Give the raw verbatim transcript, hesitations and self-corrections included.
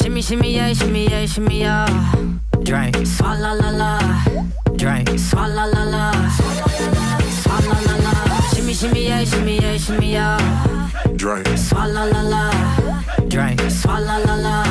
Shimmy, shimmy, yeah, shimmy, yeah, shimmy, yeah. Drink. Swalla la la. Drink. Swalla la la. Swalla la la. Shimmy, shimmy, yeah, shimmy, yeah, shimmy, yeah. Drink. Swalla la la. Drink. Swalla la la.